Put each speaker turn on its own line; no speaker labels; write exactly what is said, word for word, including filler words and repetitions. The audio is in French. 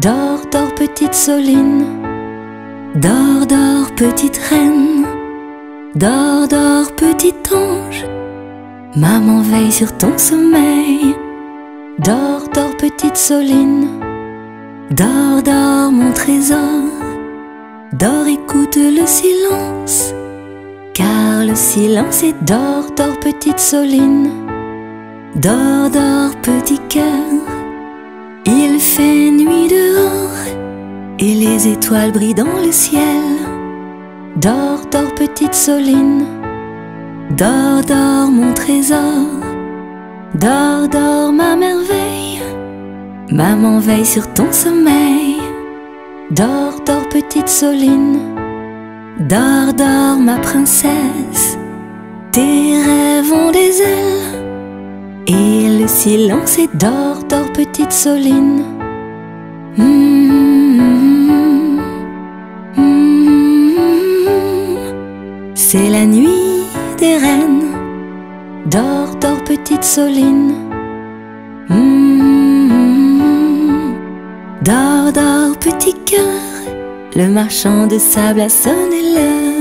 Dors, dors, petite Soline. Dors, dors, petite reine. Dors, dors, petit ange. Maman veille sur ton sommeil. Dors, dors, petite Soline. Dors, dors, mon trésor. Dors, écoute le silence, car le silence est dors, dors, petite Soline. Dors, dors, petit cœur. Il fait nuit dehors et les étoiles brillent dans le ciel. Dors, dors, petite Soline. Dors, dors, mon trésor. Dors, dors, ma merveille. Maman veille sur ton sommeil. Dors, dors, petite Soline. Dors, dors, ma princesse. Tes rêves ont des ailes et le silence est dors, dors, petite Soline. Mmh, mmh, mmh. C'est la nuit des reines. Dors, dors, petite Soline. Mmh, dors, dors, petit cœur. Le marchand de sable a sonné l'heure.